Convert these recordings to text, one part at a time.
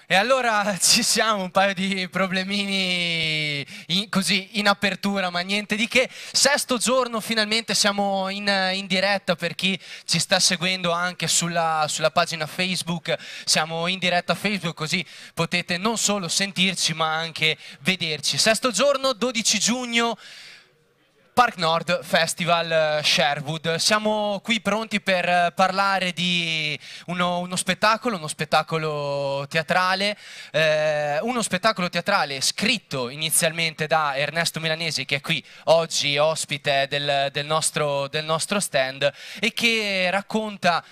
E allora ci siamo, un paio di problemini così in apertura, ma niente di che. Sesto giorno, finalmente siamo in diretta per chi ci sta seguendo anche sulla pagina Facebook. Siamo in diretta a Facebook, così potete non solo sentirci ma anche vederci. Sesto giorno, 12 giugno. Park Nord Festival Sherwood. Siamo qui pronti per parlare di uno spettacolo teatrale, uno spettacolo teatrale scritto inizialmente da Ernesto Milanesi, che è qui oggi ospite del nostro stand, e che racconta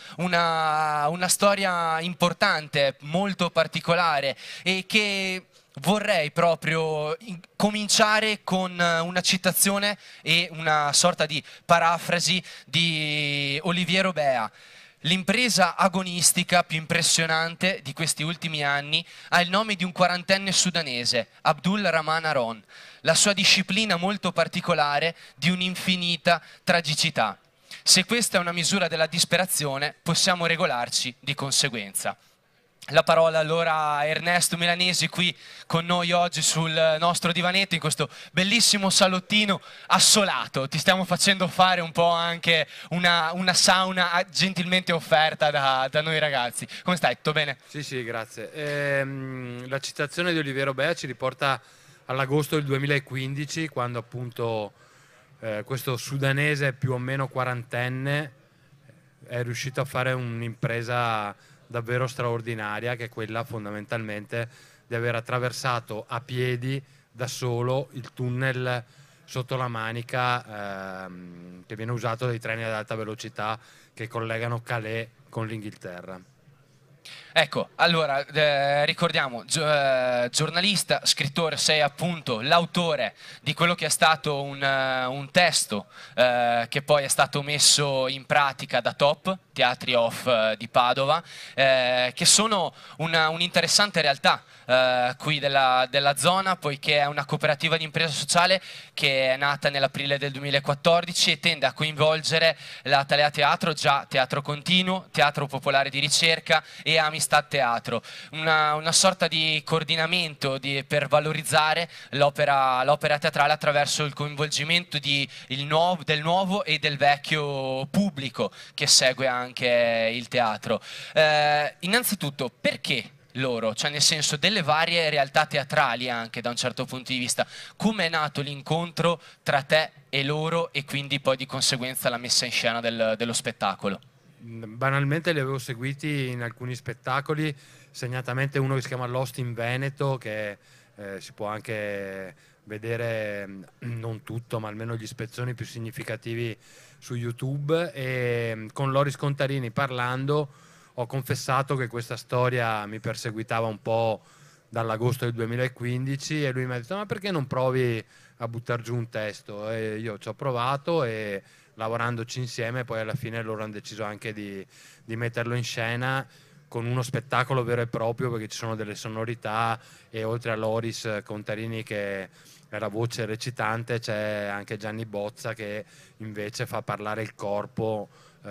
una storia importante, molto particolare, e che vorrei proprio cominciare con una citazione e una sorta di parafrasi di Oliviero Bea. L'impresa agonistica più impressionante di questi ultimi anni ha il nome di un quarantenne sudanese, Abdul Rahman Aron, la sua disciplina molto particolare di un'infinita tragicità. Se questa è una misura della disperazione, possiamo regolarci di conseguenza. La parola allora a Ernesto Milanesi, qui con noi oggi sul nostro divanetto in questo bellissimo salottino assolato. Ti stiamo facendo fare un po' anche una sauna gentilmente offerta da noi ragazzi. Come stai? Tutto bene? Sì, sì, grazie. La citazione di Oliviero Bea ci riporta all'agosto del 2015, quando appunto questo sudanese più o meno quarantenne è riuscito a fare un'impresa davvero straordinaria, che è quella fondamentalmente di aver attraversato a piedi da solo il tunnel sotto la Manica, che viene usato dai treni ad alta velocità che collegano Calais con l'Inghilterra. Ecco, allora ricordiamo, giornalista, scrittore, sei appunto l'autore di quello che è stato un testo che poi è stato messo in pratica da Top, Teatri Off di Padova, che sono un'interessante realtà qui della zona, poiché è una cooperativa di impresa sociale che è nata nell'aprile del 2014 e tende a coinvolgere la Talea Teatro, già teatro continuo, teatro popolare di ricerca e Amistad Teatro, una sorta di coordinamento per valorizzare l'opera teatrale attraverso il coinvolgimento del nuovo e del vecchio pubblico che segue anche il teatro. Innanzitutto, perché loro, cioè nel senso delle varie realtà teatrali anche da un certo punto di vista, come è nato l'incontro tra te e loro e quindi poi di conseguenza la messa in scena dello spettacolo? Banalmente li avevo seguiti in alcuni spettacoli, segnatamente uno che si chiama Lost in Veneto, che si può anche vedere, non tutto, ma almeno gli spezzoni più significativi su YouTube. E con Loris Contarini parlando ho confessato che questa storia mi perseguitava un po' dall'agosto del 2015, e lui mi ha detto: ma perché non provi a buttare giù un testo? E io ci ho provato, e lavorandoci insieme poi alla fine loro hanno deciso anche di metterlo in scena con uno spettacolo vero e proprio, perché ci sono delle sonorità, e oltre a Loris Contarini che è la voce recitante, c'è anche Gianni Bozza che invece fa parlare il corpo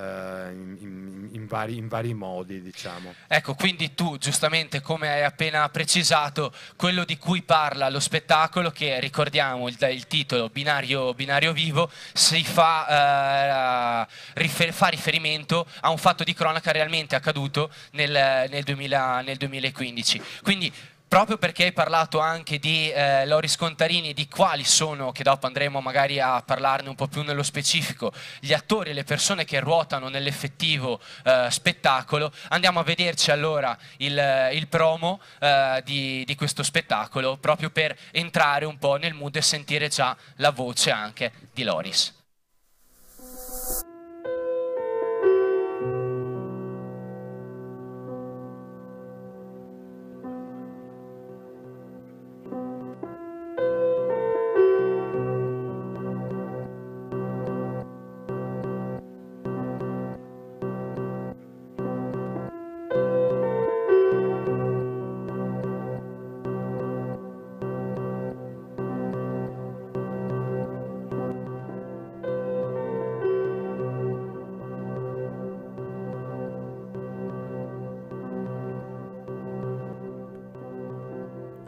in vari modi, diciamo. Ecco, quindi tu giustamente, come hai appena precisato, quello di cui parla lo spettacolo, che ricordiamo il titolo Binario Vivo, fa riferimento a un fatto di cronaca realmente accaduto nel 2015. Quindi proprio perché hai parlato anche di Loris Contarini, di quali sono, che dopo andremo magari a parlarne un po' più nello specifico, gli attori e le persone che ruotano nell'effettivo spettacolo, andiamo a vederci allora il promo di questo spettacolo, proprio per entrare un po' nel mood e sentire già la voce anche di Loris.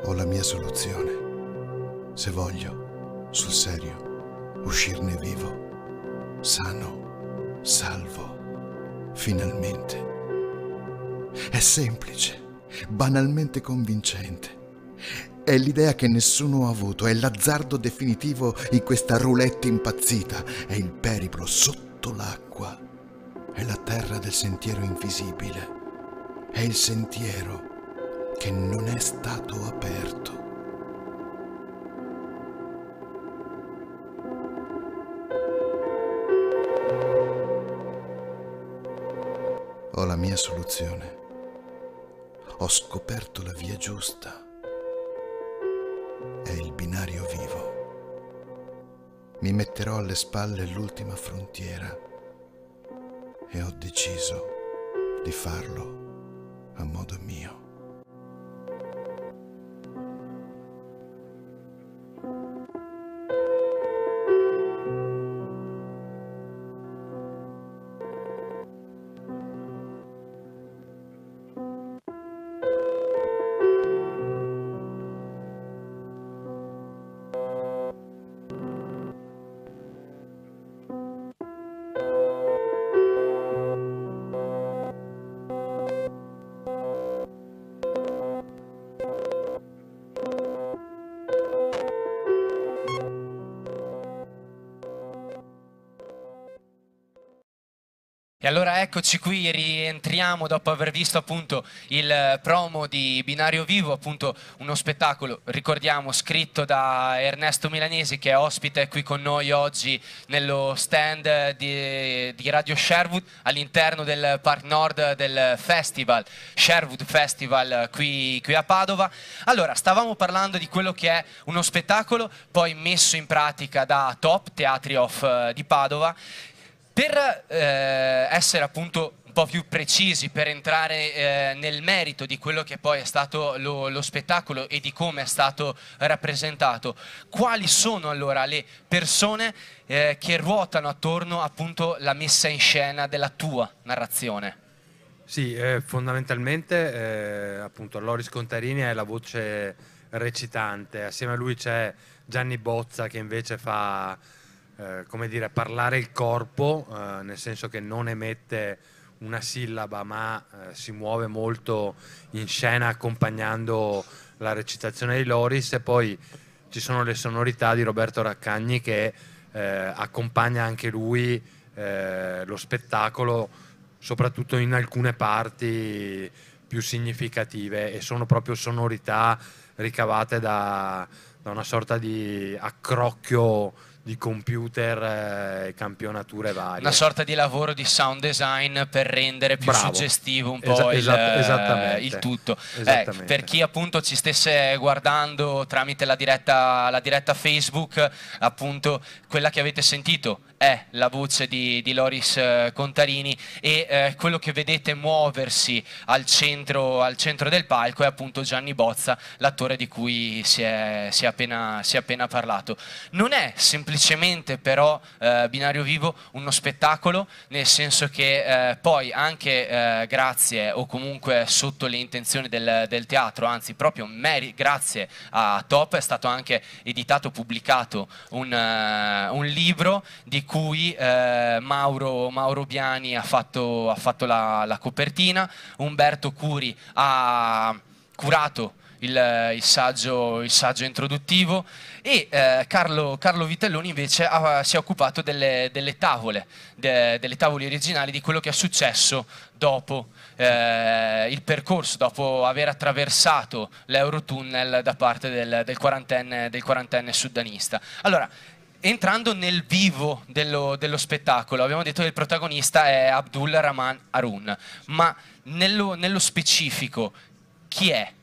Ho la mia soluzione. Se voglio, sul serio, uscirne vivo, sano, salvo, finalmente. È semplice, banalmente convincente. È l'idea che nessuno ha avuto, è l'azzardo definitivo in questa roulette impazzita, è il periplo sotto l'acqua, è la terra del sentiero invisibile, è il sentiero che non è stato aperto. Ho la mia soluzione. Ho scoperto la via giusta. È il binario vivo. Mi metterò alle spalle l'ultima frontiera e ho deciso di farlo a modo mio. E allora eccoci qui, rientriamo dopo aver visto appunto il promo di Binario Vivo, appunto uno spettacolo, ricordiamo, scritto da Ernesto Milanesi, che è ospite qui con noi oggi nello stand di Radio Sherwood all'interno del Park Nord del festival, Sherwood Festival qui a Padova. Allora, stavamo parlando di quello che è uno spettacolo poi messo in pratica da Top Teatri Off di Padova. Per essere appunto un po' più precisi, per entrare nel merito di quello che poi è stato lo spettacolo e di come è stato rappresentato, quali sono allora le persone che ruotano attorno appunto alla messa in scena della tua narrazione? Sì, fondamentalmente appunto Loris Contarini è la voce recitante, assieme a lui c'è Gianni Bozza che invece fa come dire, parlare il corpo, nel senso che non emette una sillaba ma si muove molto in scena accompagnando la recitazione di Loris, e poi ci sono le sonorità di Roberto Raccagni che accompagna anche lui lo spettacolo, soprattutto in alcune parti più significative, e sono proprio sonorità ricavate da una sorta di accrocchio di computer e campionature varie. Una sorta di lavoro di sound design per rendere più Bravo. suggestivo un po' il tutto. Per chi appunto ci stesse guardando tramite la diretta Facebook, appunto quella che avete sentito è la voce di Loris Contarini, e quello che vedete muoversi al centro del palco è appunto Gianni Bozza, l'attore di cui si è appena parlato. Non è semplicemente però Binario Vivo uno spettacolo, nel senso che poi anche grazie o comunque sotto le intenzioni del teatro, anzi proprio grazie a Top, è stato anche editato, pubblicato un libro di cui Mauro Biani ha fatto la copertina, Umberto Curi ha curato il saggio introduttivo, e Carlo Vitelloni invece si è occupato delle tavole originali, di quello che è successo dopo il percorso, dopo aver attraversato l'Eurotunnel da parte del quarantenne sudanista. Allora, entrando nel vivo dello spettacolo, abbiamo detto che il protagonista è Abdul Rahman Harun, ma nello specifico chi è?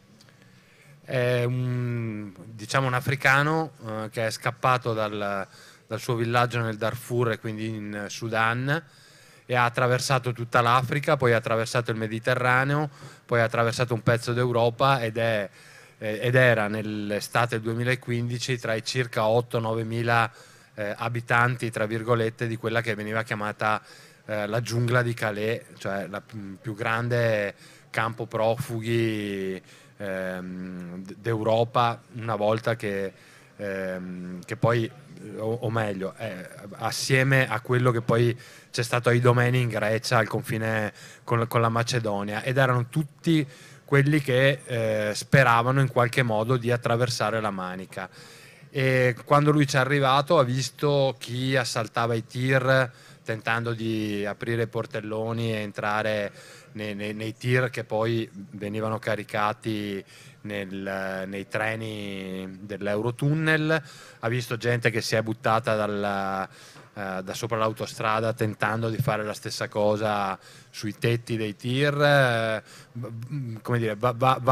È diciamo un africano che è scappato dal suo villaggio nel Darfur, e quindi in Sudan, e ha attraversato tutta l'Africa, poi ha attraversato il Mediterraneo, poi ha attraversato un pezzo d'Europa ed era nell'estate del 2015 tra i circa 8-9 mila abitanti, tra virgolette, di quella che veniva chiamata la giungla di Calais, cioè la più grande campo profughi d'Europa, una volta che poi, o meglio, assieme a quello che poi c'è stato ai Domeni in Grecia, al confine con la Macedonia, ed erano tutti quelli che speravano in qualche modo di attraversare la Manica. E quando lui ci è arrivato ha visto chi assaltava i tir tentando di aprire i portelloni e entrare nei tir che poi venivano caricati nei treni dell'Eurotunnel, ha visto gente che si è buttata da sopra l'autostrada tentando di fare la stessa cosa sui tetti dei tir, come dire,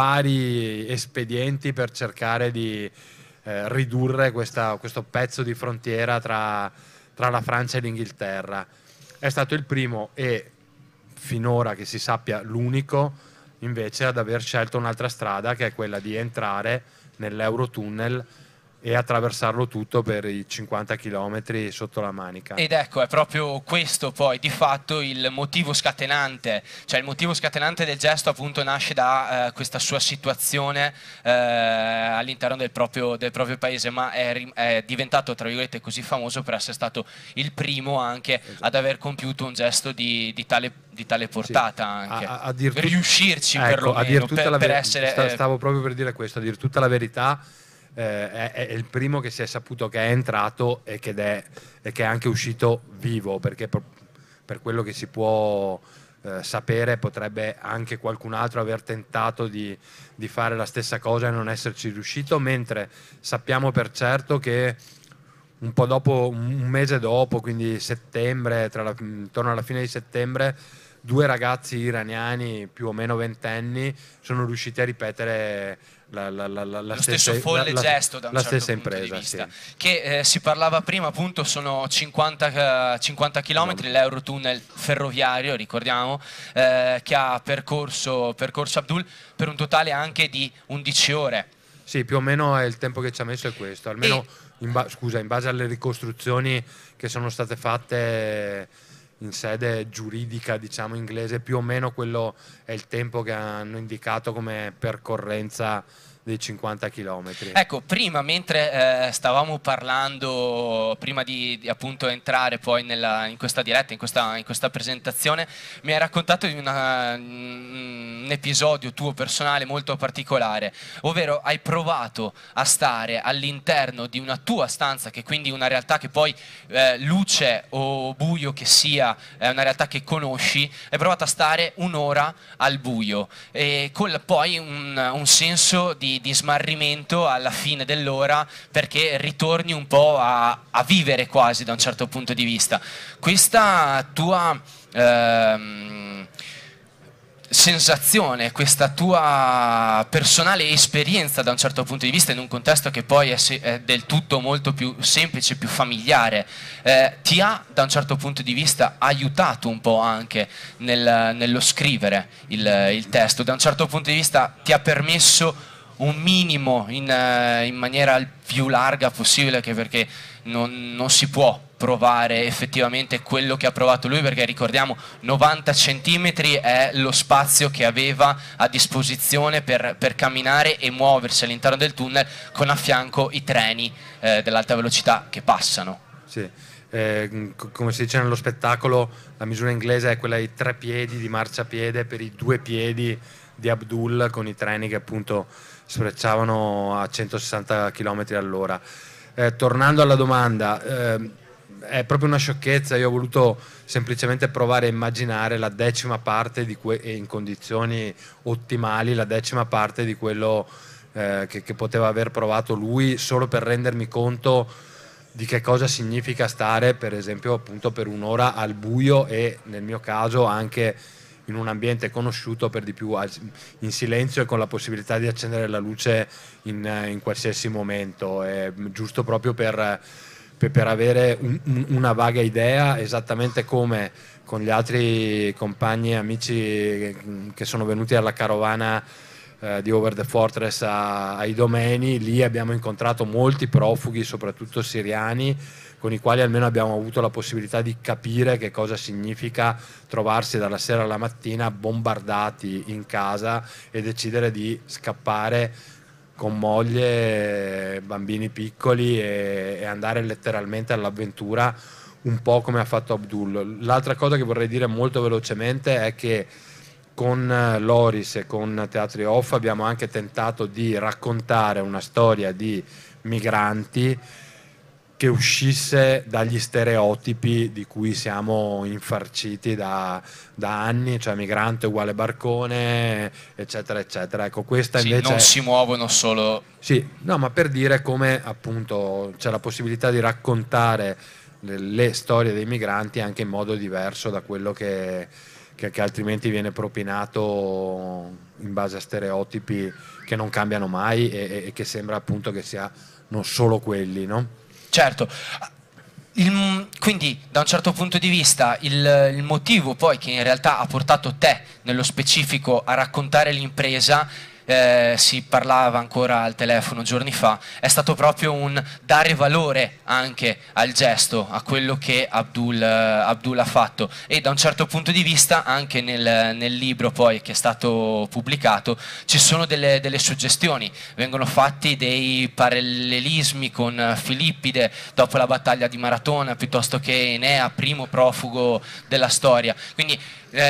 vari espedienti per cercare di ridurre questo pezzo di frontiera tra la Francia e l'Inghilterra. È stato il primo e finora che si sappia l'unico invece ad aver scelto un'altra strada, che è quella di entrare nell'Eurotunnel e attraversarlo tutto per i 50 km sotto la Manica. Ed ecco, è proprio questo poi di fatto il motivo scatenante, cioè il motivo scatenante del gesto appunto nasce da questa sua situazione all'interno del proprio paese, ma è diventato tra virgolette così famoso per essere stato il primo anche ad aver compiuto un gesto di tale portata, anche per riuscirci, ecco, perlomeno, per essere... Stavo proprio per dire questo, a dir tutta la verità. È il primo che si è saputo che è entrato e che è anche uscito vivo, perché per quello che si può sapere potrebbe anche qualcun altro aver tentato di fare la stessa cosa e non esserci riuscito, mentre sappiamo per certo che un po' dopo, un mese dopo, quindi settembre, intorno alla fine di settembre, 2 ragazzi iraniani più o meno ventenni sono riusciti a ripetere lo stesso folle gesto da un certo punto impresa, di vista, sì. che si parlava prima appunto, sono 50 km l'Eurotunnel ferroviario, ricordiamo, che ha percorso Abdul per un totale anche di 11 ore. Sì, più o meno è il tempo che ci ha messo, è questo, almeno in base alle ricostruzioni che sono state fatte in sede giuridica, diciamo inglese, più o meno quello è il tempo che hanno indicato come percorrenza dei 50 km. Ecco, prima mentre stavamo parlando, prima di appunto entrare poi in questa diretta, in questa presentazione, mi hai raccontato di un episodio tuo personale molto particolare, ovvero hai provato a stare all'interno di una tua stanza, che quindi una realtà che poi luce o buio che sia, è una realtà che conosci, hai provato a stare un'ora al buio e con poi un senso di smarrimento alla fine dell'ora, perché ritorni un po' a vivere quasi da un certo punto di vista. Questa tua sensazione, questa tua personale esperienza da un certo punto di vista in un contesto che poi è del tutto molto più semplice, più familiare, ti ha da un certo punto di vista aiutato un po' anche nello scrivere il testo, da un certo punto di vista ti ha permesso un minimo in maniera il più larga possibile, che perché non si può provare effettivamente quello che ha provato lui, perché ricordiamo 90 centimetri è lo spazio che aveva a disposizione per camminare e muoversi all'interno del tunnel, con a fianco i treni dell'alta velocità che passano. Sì. Come si dice nello spettacolo, la misura inglese è quella di 3 piedi di marciapiede per i 2 piedi di Abdul, con i treni che appunto sfrecciavano a 160 km all'ora. Tornando alla domanda, è proprio una sciocchezza. Io ho voluto semplicemente provare a immaginare la 10ª parte in condizioni ottimali, la 10ª parte di quello che poteva aver provato lui, solo per rendermi conto di che cosa significa stare, per esempio, appunto per un'ora al buio e nel mio caso anche in un ambiente conosciuto, per di più in silenzio e con la possibilità di accendere la luce in qualsiasi momento, giusto proprio per avere una vaga idea, esattamente come con gli altri compagni e amici che sono venuti alla carovana di Over the Fortress ai Domeni. Lì abbiamo incontrato molti profughi, soprattutto siriani, con i quali almeno abbiamo avuto la possibilità di capire che cosa significa trovarsi dalla sera alla mattina bombardati in casa e decidere di scappare con moglie, bambini piccoli e andare letteralmente all'avventura, un po' come ha fatto Abdul. L'altra cosa che vorrei dire molto velocemente è che con Loris e con Teatri Off abbiamo anche tentato di raccontare una storia di migranti che uscisse dagli stereotipi di cui siamo infarciti da anni, cioè migrante uguale barcone, eccetera, eccetera. Ecco, questa sì, invece non si muovono solo... Sì, no, ma per dire come appunto c'è la possibilità di raccontare le storie dei migranti anche in modo diverso da quello che altrimenti viene propinato in base a stereotipi che non cambiano mai e che sembra appunto che siano solo quelli, no? Certo, quindi da un certo punto di vista il motivo poi che in realtà ha portato te nello specifico a raccontare l'impresa, si parlava ancora al telefono giorni fa, è stato proprio un dare valore anche al gesto, a quello che Abdul ha fatto, e da un certo punto di vista anche nel libro poi che è stato pubblicato ci sono delle suggestioni, vengono fatti dei parallelismi con Filippide dopo la battaglia di Maratona piuttosto che Enea, primo profugo della storia, quindi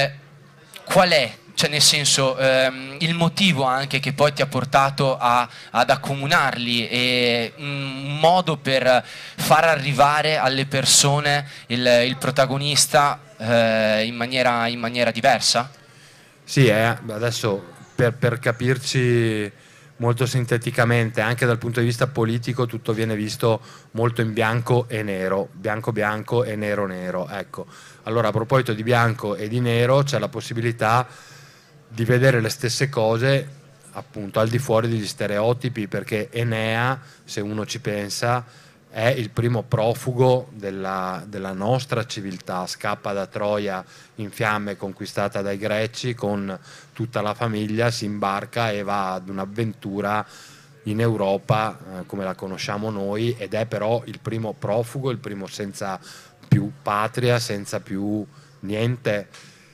qual è? Cioè nel senso, il motivo anche che poi ti ha portato ad accomunarli e un modo per far arrivare alle persone il protagonista in maniera diversa? Sì, adesso per capirci molto sinteticamente, anche dal punto di vista politico tutto viene visto molto in bianco e nero, bianco bianco e nero nero, ecco. Allora a proposito di bianco e di nero c'è la possibilità di vedere le stesse cose appunto al di fuori degli stereotipi, perché Enea, se uno ci pensa, è il primo profugo della nostra civiltà, scappa da Troia in fiamme conquistata dai greci con tutta la famiglia, si imbarca e va ad un'avventura in Europa come la conosciamo noi, ed è però il primo profugo, il primo senza più patria, senza più niente,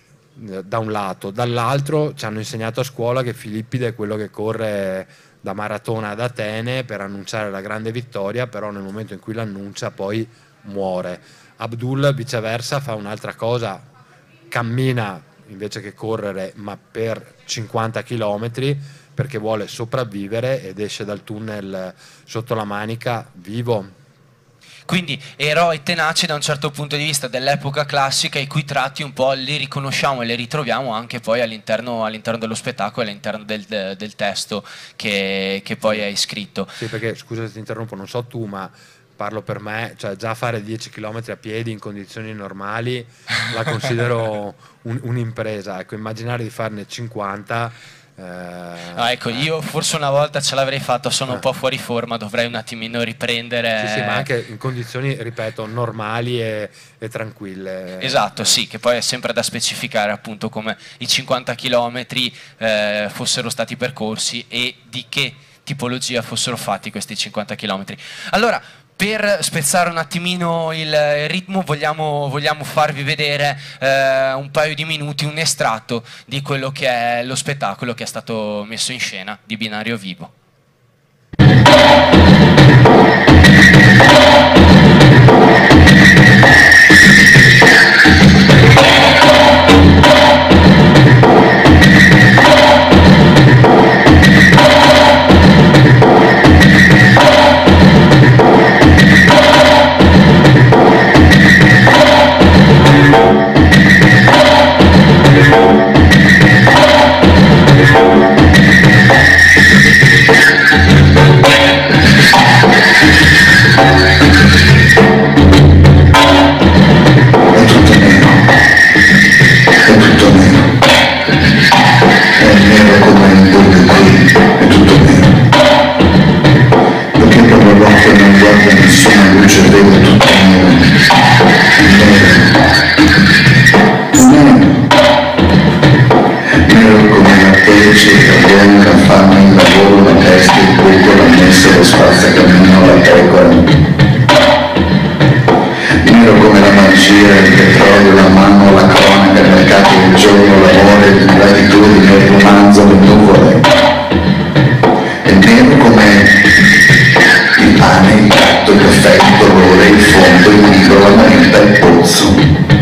da un lato. Dall'altro ci hanno insegnato a scuola che Filippide è quello che corre da Maratona ad Atene per annunciare la grande vittoria, però nel momento in cui l'annuncia poi muore. Abdul viceversa fa un'altra cosa, cammina invece che correre ma per 50 km perché vuole sopravvivere ed esce dal tunnel sotto la Manica vivo. Quindi eroi tenaci da un certo punto di vista dell'epoca classica, i cui tratti un po' li riconosciamo e li ritroviamo anche poi all'interno dello spettacolo e all'interno del testo che poi hai scritto. Sì, perché scusa se ti interrompo, non so tu, ma parlo per me, cioè già fare 10 km a piedi in condizioni normali la considero un'impresa, ecco, immaginare di farne 50... ecco, io forse una volta ce l'avrei fatta, sono un po' fuori forma, dovrei un attimino riprendere. Sì, ma anche in condizioni, ripeto, normali e tranquille. Esatto, sì, che poi è sempre da specificare appunto come i 50 km fossero stati percorsi e di che tipologia fossero fatti questi 50 km. Allora, per spezzare un attimino il ritmo vogliamo farvi vedere un paio di minuti, un estratto di quello che è lo spettacolo che è stato messo in scena di Binario Vivo. mano la cronaca, il mercato del giorno, l'amore, le latitudini, il romanzo, le nuvole. È nero come il pane, il gatto, il caffè, il dolore, il fondo, il libro, la moneta, il pozzo.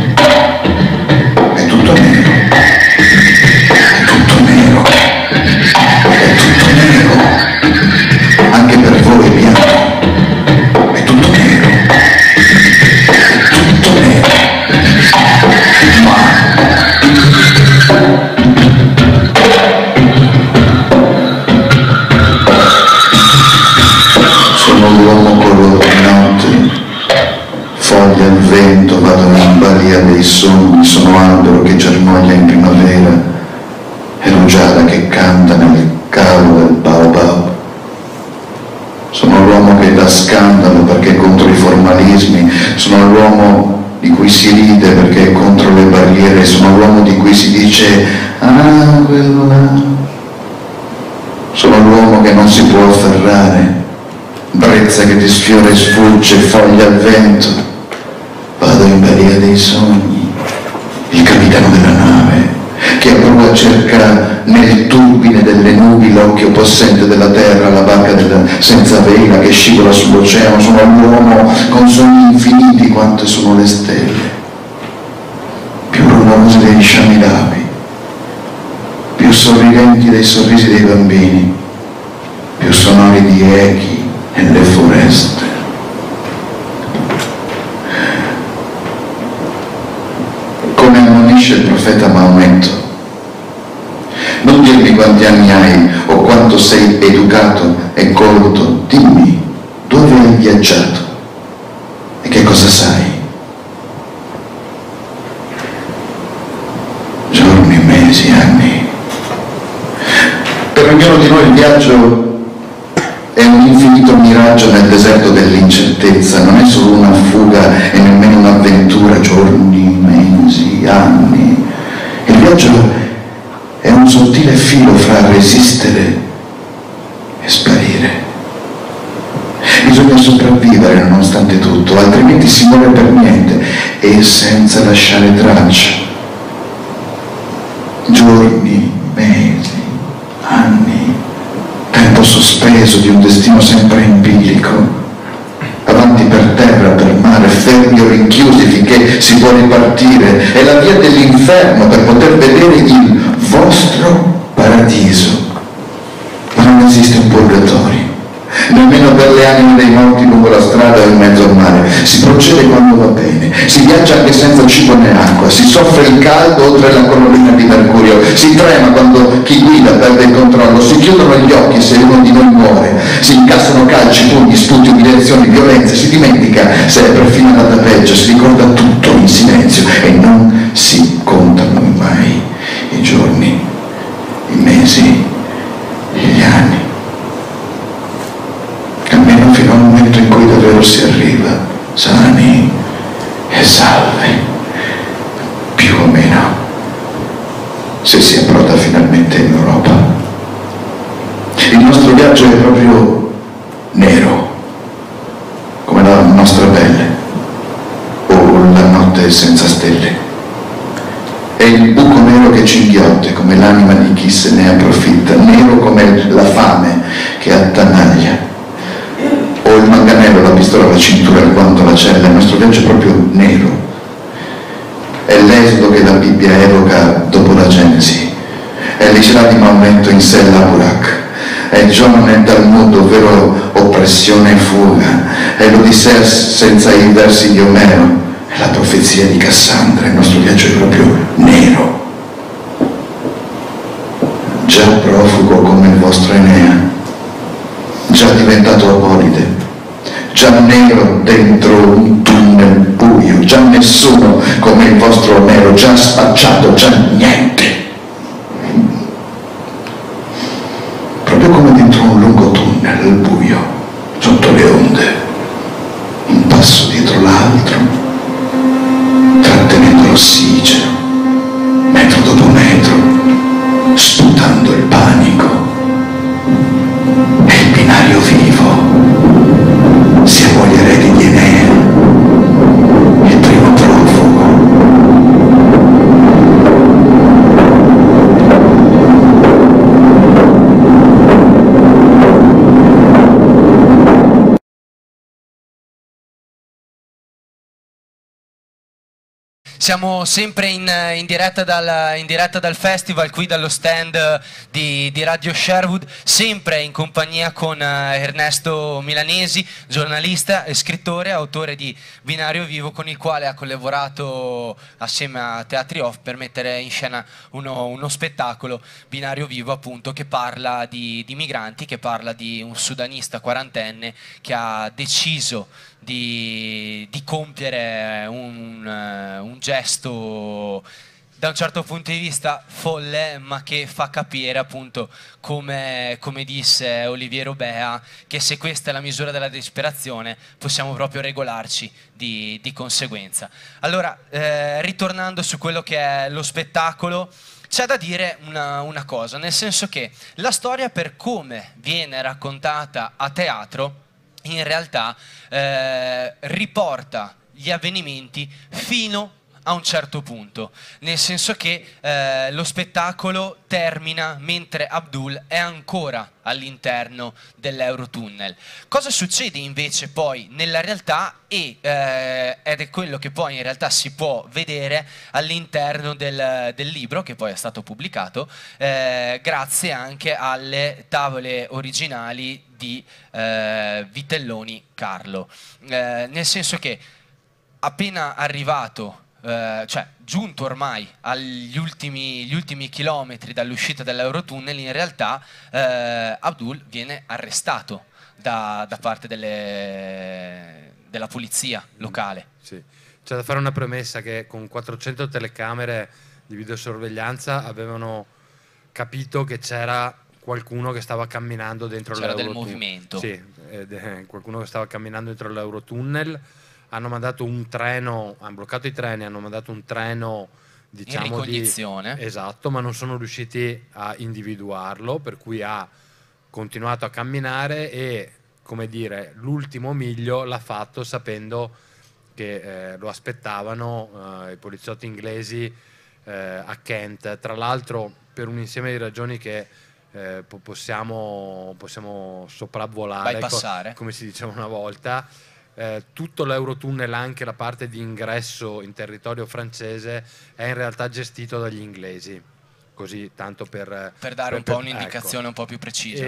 È tutto nero. È tutto nero. È tutto nero. Anche per voi, bianco. È tutto nero. È tutto nero. Ma sono l'uomo color di notte, foglie al vento, vado in balia dei sogni, sono albero che germoglia in primavera e rugiada che canta nel calo del baobab. Sono l'uomo che dà scandalo perché è contro i formalismi, sono l'uomo di cui si ride perché è contro le barriere, sono l'uomo di cui si dice ah, quello là. Sono l'uomo che non si può afferrare, brezza che ti sfiora e sfugge, foglia al vento. Vado in balia dei sogni, il capitano della nave, che a prua cerca nel turbine delle nubi l'occhio possente della terra, la barca senza vela che scivola sull'oceano. Sono l'uomo con sogni infiniti quante sono le stelle, più rumorose dei sciami d'api, più sorridenti dei sorrisi dei bambini, più sonori di echi nelle foreste. Come ammonisce il profeta Maometto, non dirmi quanti anni hai o quanto sei educato e colto, dimmi dove hai viaggiato e che cosa sai. Giorni, mesi, anni. Per ognuno di noi il viaggio è un infinito miraggio nel deserto dell'incertezza, non è solo una fuga e nemmeno un'avventura, giorni, mesi, anni. Il viaggio è un sottile filo fra resistere e sparire. Bisogna sopravvivere nonostante tutto, altrimenti si muore per niente e senza lasciare traccia. Giorni, mesi, anni, tempo sospeso di un destino sempre in bilico, avanti per terra, per mare, fermi o rinchiusi finché si può ripartire. È la via dell'inferno per poter vedere il vostro paradiso. Ma non esiste un purgatorio, nemmeno per le anime dei morti lungo la strada o in mezzo al mare. Si procede quando va bene, si viaggia anche senza cibo né acqua, si soffre il caldo oltre la colonnina di mercurio, si trema quando chi guida perde il controllo, si chiudono gli occhi se uno di noi muore, si incassano calci, pugni, sputi, umiliazioni, violenze, si dimentica se è perfino andata peggio, si ricorda tutto in silenzio e non si contano mai i giorni, i mesi, gli anni. Almeno fino al momento in cui davvero si arriva, sani e salvi, più o meno, se si approda finalmente in Europa. Il nostro viaggio è proprio nero, come la nostra pelle, o la notte senza stelle. È il buco nero che ci inghiotte come l'anima di chi se ne approfitta, nero come la fame che attanaglia, o il manganello, la pistola alla cintura, il guanto alla cella. Il nostro viaggio è proprio nero. È l'esodo che la Bibbia evoca dopo la Genesi, è l'Isra di Maometto in Sella Burak, è Giona nel Talmud, ovvero oppressione e fuga, è l'Odissea senza i versi di Omero, è la profezia di Cassandra. Il nostro viaggio è proprio nero, già profugo come il vostro Enea, già diventato apolide, già nero dentro un tunnel buio, già nessuno come il vostro Omero, già spacciato, già niente. Proprio come dentro un lungo tunnel al buio, sotto le onde, un passo dietro l'altro, trattenendo l'ossigeno, metro dopo metro, sputando il panico. E il binario vivo, siamo gli eredi di Enea, il primo profugo, Siamo sempre in diretta dal festival, qui dallo stand di Radio Sherwood, sempre in compagnia con Ernesto Milanesi, giornalista e scrittore, autore di Binario Vivo, con il quale ha collaborato assieme a Teatri Off per mettere in scena uno spettacolo, Binario Vivo, appunto, che parla di migranti, che parla di un sudanista quarantenne che ha deciso di compiere un gesto da un certo punto di vista folle, ma che fa capire, appunto, come disse Oliviero Bea, che se questa è la misura della disperazione possiamo proprio regolarci di conseguenza. Allora, ritornando su quello che è lo spettacolo, c'è da dire una cosa, nel senso che la storia, per come viene raccontata a teatro, in realtà riporta gli avvenimenti fino a un certo punto, nel senso che lo spettacolo termina mentre Abdul è ancora all'interno dell'Eurotunnel. Cosa succede invece poi nella realtà ed è quello che poi in realtà si può vedere all'interno del libro, che poi è stato pubblicato grazie anche alle tavole originali di Vitelloni Carlo, nel senso che appena arrivato, cioè giunto ormai agli ultimi chilometri dall'uscita dell'Eurotunnel, in realtà Abdul viene arrestato da parte della polizia locale. Sì. C'è da fare una premessa che con 400 telecamere di videosorveglianza avevano capito che c'era qualcuno che stava camminando dentro l'Eurotunnel. C'era del movimento. Sì, qualcuno che stava camminando dentro l'Eurotunnel. Hanno mandato un treno, hanno bloccato i treni, hanno mandato un treno, diciamo, in ricognizione. Esatto, ma non sono riusciti a individuarlo, per cui ha continuato a camminare e, come dire, l'ultimo miglio l'ha fatto sapendo che lo aspettavano i poliziotti inglesi a Kent. Tra l'altro, per un insieme di ragioni che possiamo sopravvolare, bypassare, come si diceva una volta, tutto l'Eurotunnel, anche la parte di ingresso in territorio francese, è in realtà gestito dagli inglesi, così tanto per dare un po' un'indicazione, ecco, un po' più precisa.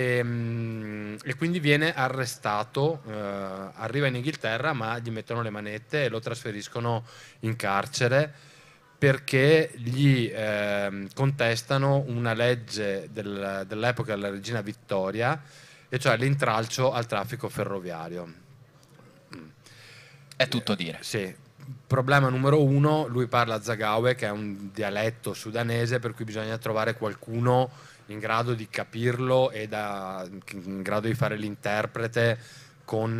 E quindi viene arrestato, arriva in Inghilterra, ma gli mettono le manette e lo trasferiscono in carcere perché gli contestano una legge dell'epoca della regina Vittoria, e cioè l'intralcio al traffico ferroviario. È tutto dire. Sì. Problema numero uno: lui parla Zaghawe, che è un dialetto sudanese, per cui bisogna trovare qualcuno in grado di capirlo e in grado di fare l'interprete con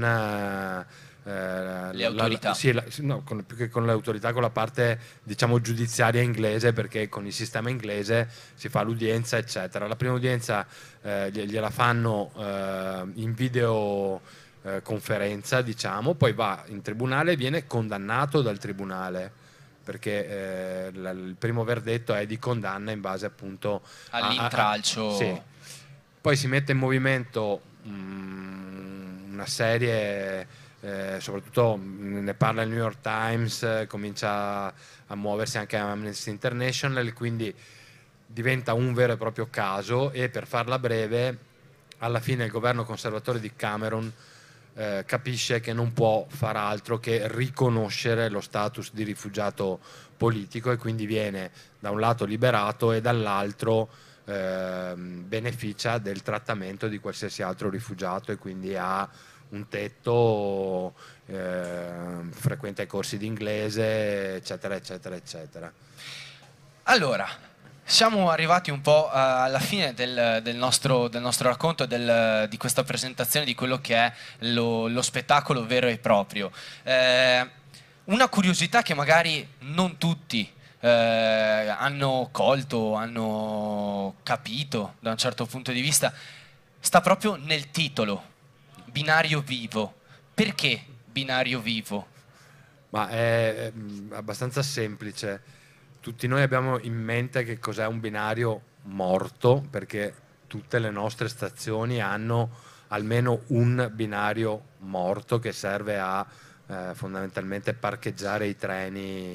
le autorità. Più che con le autorità, con la parte, diciamo, giudiziaria inglese, perché con il sistema inglese si fa l'udienza, eccetera. La prima udienza gliela fanno in video conferenza, diciamo, poi va in tribunale e viene condannato dal tribunale, perché il primo verdetto è di condanna in base appunto all'intralcio. Sì. Poi si mette in movimento una serie, soprattutto ne parla il New York Times, comincia a muoversi anche Amnesty International, quindi diventa un vero e proprio caso. E per farla breve, alla fine il governo conservatore di Cameron capisce che non può far altro che riconoscere lo status di rifugiato politico, e quindi viene da un lato liberato e dall'altro beneficia del trattamento di qualsiasi altro rifugiato, e quindi ha un tetto, frequenta i corsi di inglese, eccetera eccetera eccetera. Allora, siamo arrivati un po' alla fine del nostro racconto, di questa presentazione di quello che è lo spettacolo vero e proprio. Una curiosità che magari non tutti hanno colto, hanno capito da un certo punto di vista, sta proprio nel titolo, Binario Vivo. Perché Binario Vivo? Ma è abbastanza semplice. Tutti noi abbiamo in mente che cos'è un binario morto, perché tutte le nostre stazioni hanno almeno un binario morto che serve a fondamentalmente parcheggiare i treni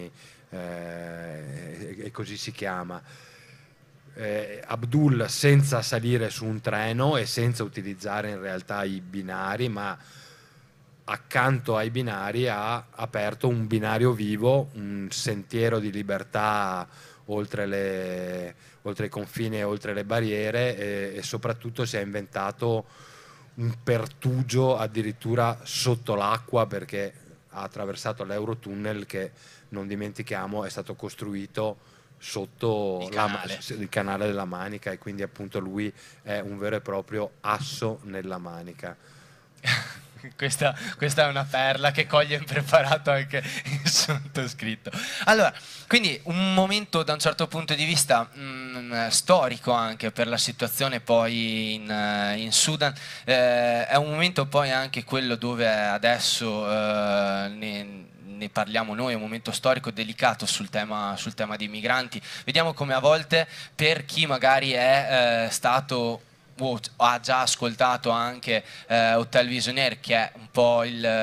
e così si chiama. Abdul, senza salire su un treno e senza utilizzare in realtà i binari, ma accanto ai binari ha aperto un binario vivo, un sentiero di libertà oltre i confini e oltre le barriere, e soprattutto si è inventato un pertugio addirittura sotto l'acqua, perché ha attraversato l'Eurotunnel, che non dimentichiamo è stato costruito sotto il canale della Manica, e quindi appunto lui è un vero e proprio asso nella manica. Questa è una perla che coglie impreparato anche il sottoscritto. Allora, quindi un momento da un certo punto di vista storico anche per la situazione poi in Sudan, è un momento poi anche quello dove adesso ne parliamo noi, è un momento storico delicato sul tema dei migranti. Vediamo come a volte, per chi magari è stato ha già ascoltato anche Hotel Visionnaire, che è un po'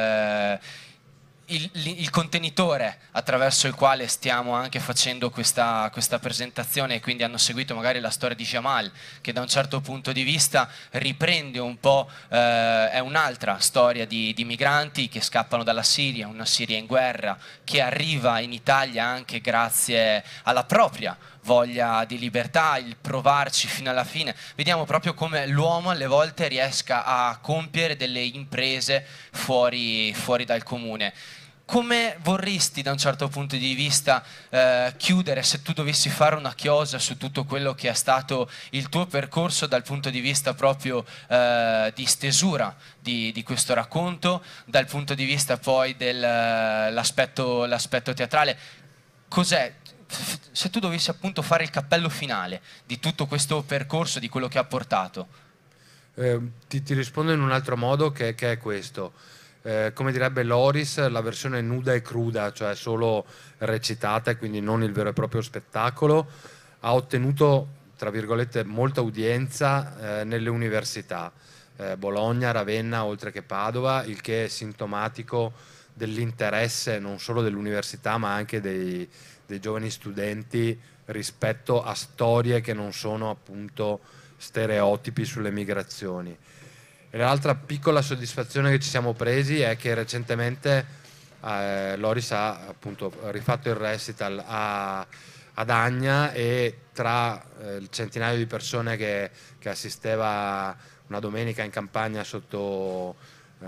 il contenitore attraverso il quale stiamo anche facendo questa presentazione, e quindi hanno seguito magari la storia di Jamal, che da un certo punto di vista riprende un po', è un'altra storia di migranti che scappano dalla Siria, una Siria in guerra, che arriva in Italia anche grazie alla propria voglia di libertà, il provarci fino alla fine. Vediamo proprio come l'uomo alle volte riesca a compiere delle imprese fuori dal comune. Come vorresti da un certo punto di vista chiudere, se tu dovessi fare una chiosa su tutto quello che è stato il tuo percorso dal punto di vista proprio di stesura di questo racconto, dal punto di vista poi dell'aspetto teatrale? Cos'è? Se tu dovessi appunto fare il cappello finale di tutto questo percorso, di quello che ha portato. Ti rispondo in un altro modo, che è questo. Come direbbe Loris, la versione nuda e cruda, cioè solo recitata e quindi non il vero e proprio spettacolo, ha ottenuto, tra virgolette, molta udienza nelle università, Bologna, Ravenna, oltre che Padova, il che è sintomatico dell'interesse non solo dell'università ma anche dei giovani studenti rispetto a storie che non sono appunto stereotipi sulle migrazioni. E l'altra piccola soddisfazione che ci siamo presi è che recentemente Loris ha appunto rifatto il recital ad Agna, e tra il centinaio di persone che assisteva una domenica in campagna sotto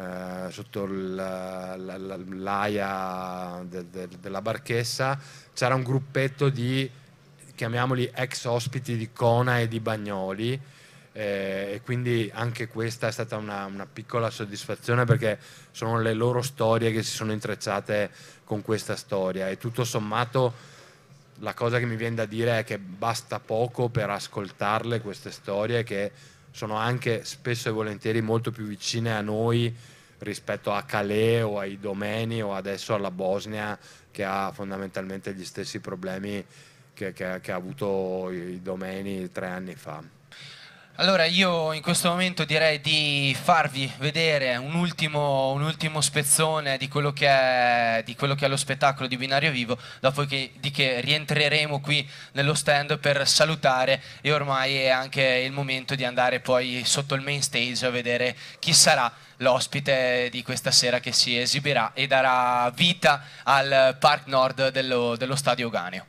l'aia della barchessa c'era un gruppetto di, chiamiamoli, ex ospiti di Cona e di Bagnoli, e quindi anche questa è stata una piccola soddisfazione, perché sono le loro storie che si sono intrecciate con questa storia, e tutto sommato la cosa che mi viene da dire è che basta poco per ascoltarle queste storie, che sono anche spesso e volentieri molto più vicine a noi rispetto a Calais o ai Domeni o adesso alla Bosnia, che ha fondamentalmente gli stessi problemi che ha avuto i Domeni 3 anni fa. Allora io in questo momento direi di farvi vedere un ultimo spezzone di quello che è lo spettacolo di Binario Vivo, dopodiché rientreremo qui nello stand per salutare, e ormai è anche il momento di andare poi sotto il main stage a vedere chi sarà l'ospite di questa sera che si esibirà e darà vita al Park Nord dello Stadio Ganeo.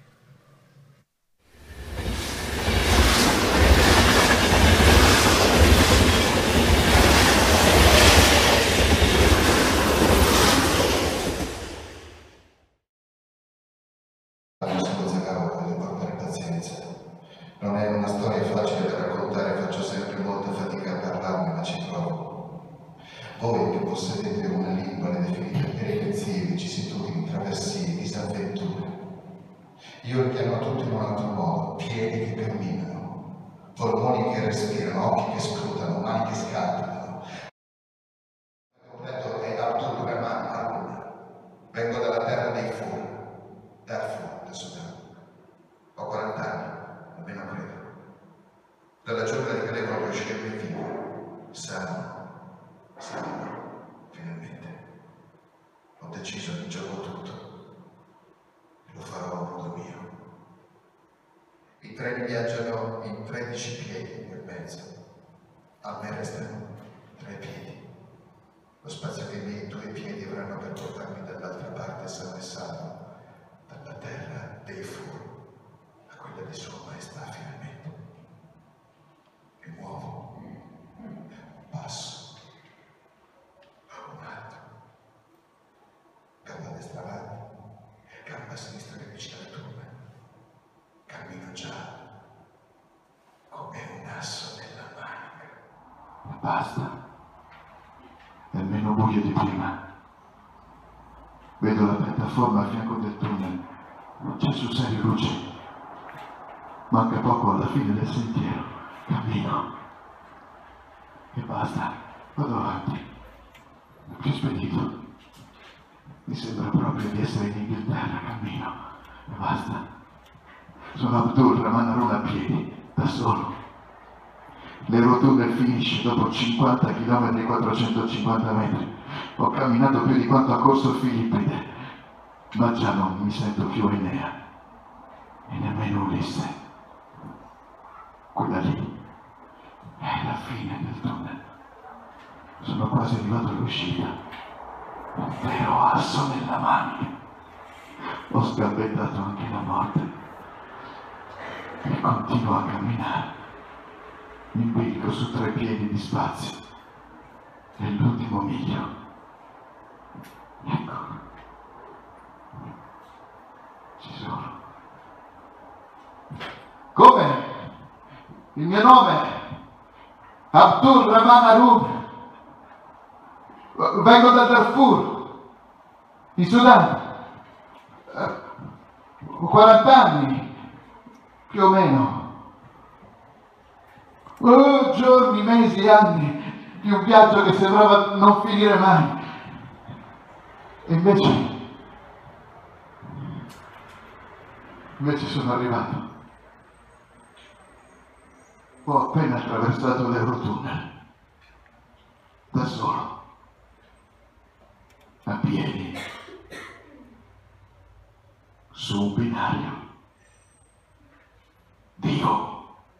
Non è una storia facile da raccontare, faccio sempre molta fatica a parlarne, ma ci provo. Voi che possedete una lingua ne definite peripezie, vicissitudini, traversie, disavventure. Io li chiamo tutti in un altro modo: piedi che camminano, polmoni che respirano, occhi che scrutano, mani che scalpitano. Il completo è Abdulrahman Harun. Vengo dalla terra dei Fur, Darfur, del Sudan. Ho 40 anni. Almeno credo. Dalla giungla di Calais voglio uscirne vivo, sano, finalmente. Ho deciso di gioco tutto. E lo farò viaggiano in 13 piedi nel mezzo. A me restano 3 piedi. Lo spazio che i miei 2 piedi avranno per portarmi dall'altra parte sano e salvo, dalla terra dei Fur a quella di Sua Maestà finalmente. Mi muovo, passo, un altro, gamba a destra avanti, gamba a sinistra che vicina al tunnel. Cammino già come un asso nella manica. E basta. È meno buio di prima. Vedo la piattaforma a fianco del tunnel. Non c'è sul serio luce. Manca poco alla fine del sentiero. Cammino. E basta. Vado avanti. Più spedito. Mi sembra proprio di essere in Inghilterra. Cammino. E basta. Sono Abdul Rahman Harun a piedi, da solo. L'Eurotunnel finisce dopo 50 km e 450 metri. Ho camminato più di quanto ha corso Filippide, ma già non mi sento più Enea e nemmeno Ulisse. Quella lì è la fine del tunnel. Sono quasi arrivato all'uscita. Un vero asso nella manica. Ho sgambettato anche la morte. E continuo a camminare. Mi imbrico su 3 piedi di spazio. È l'ultimo miglio. Ecco. Ci sono. Come? Il mio nome? Abdul Rahman Harun. Vengo da Darfur, in Sudan. Ho 40 anni, più o meno. Oh, giorni, mesi, anni di un viaggio che sembrava non finire mai. E invece sono arrivato. Ho appena attraversato l'Eurotunnel. Da solo. A piedi. Su un binario. Dio.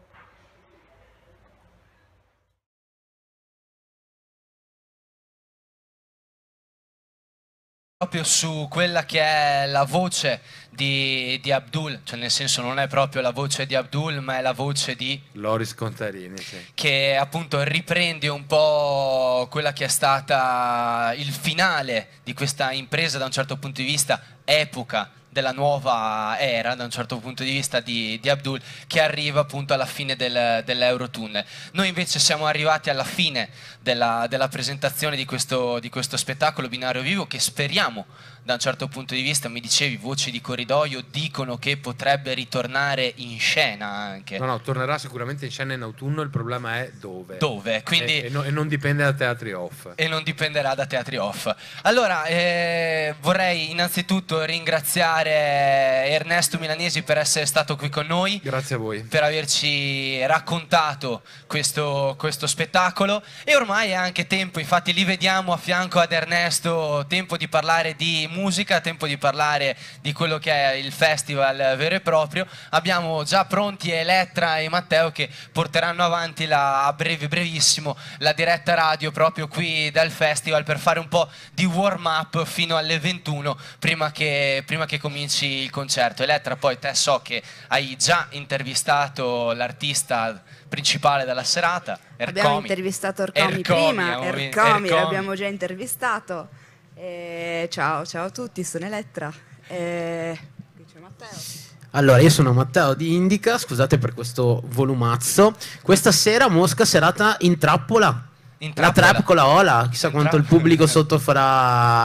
Proprio su quella che è la voce di Abdul, cioè nel senso non è proprio la voce di Abdul, ma è la voce di Loris Contarini, sì. Che appunto riprende un po' quella che è stata il finale di questa impresa da un certo punto di vista, epoca della nuova era da un certo punto di vista di Abdul, che arriva appunto alla fine dell'Eurotunnel. Noi invece siamo arrivati alla fine della presentazione di questo spettacolo Binario Vivo, che speriamo da un certo punto di vista, mi dicevi, voci di corridoio dicono che potrebbe ritornare in scena anche. No, tornerà sicuramente in scena in autunno, il problema è dove. Dove? Quindi, e non dipende da teatri off. E non dipenderà da teatri off. Allora, vorrei innanzitutto ringraziare Ernesto Milanesi per essere stato qui con noi. Grazie a voi. Per averci raccontato questo spettacolo. E ormai è anche tempo, infatti li vediamo a fianco ad Ernesto, tempo di parlare di musica, tempo di parlare di quello che è il festival vero e proprio. Abbiamo già pronti Elettra e Matteo che porteranno avanti a brevissimo la diretta radio proprio qui dal festival per fare un po' di warm up fino alle 21 prima che cominci il concerto. Elettra, poi te so che hai già intervistato l'artista principale della serata, Ercomi. Abbiamo intervistato Ercomi prima, Ercomi l'abbiamo già intervistato. Ciao a tutti, sono Elettra. Qui c'è Matteo. Allora, io sono Matteo di Indica, scusate per questo volumazzo. Questa sera Mosca serata in trappola. La trap con la ola, chissà quanto il pubblico sotto farà.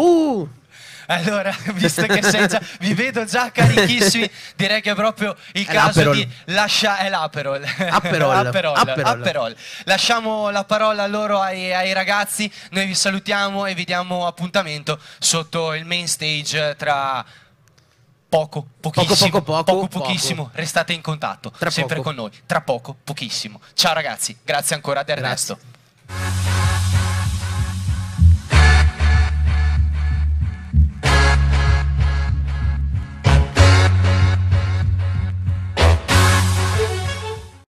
Allora, visto che vi vedo già carichissimi, direi che è proprio il caso di lasciare l'Aperol. Aperol. Lasciamo la parola loro ai ragazzi, noi vi salutiamo e vi diamo appuntamento sotto il main stage tra pochissimo. Restate in contatto, sempre con noi, tra pochissimo. Ciao ragazzi, grazie ancora ad Ernesto.